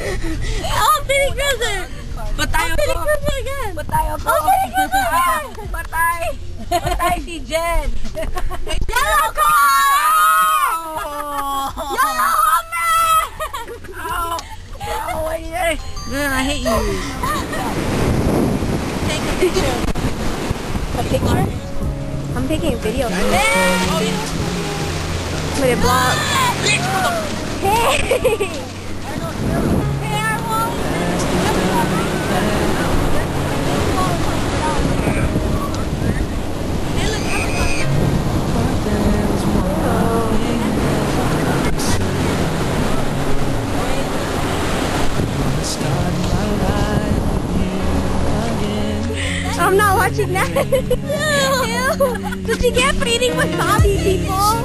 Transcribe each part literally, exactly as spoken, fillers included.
Oh, Billy Cruiser! Patay Billy ako! Cruiser again! Patay ako! Oh, Billy Cruiser again! Patay! Patay si Jen! Yellow car! Yellow Hummer! Ow! Ow! Why did I? Girl, I hate you. Take a picture. A picture? I'm taking a video. Oh, yeah. With a blog. Hey! Hey, I won't. I'm not watching that. Ew. Did you get for eating wasabi, people?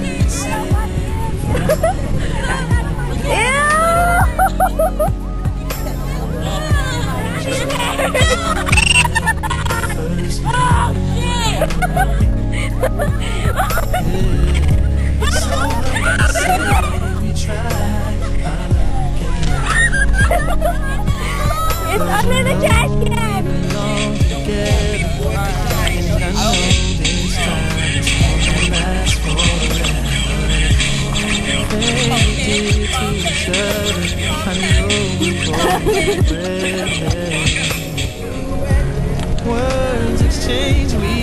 It's under the trash can. Words exchange we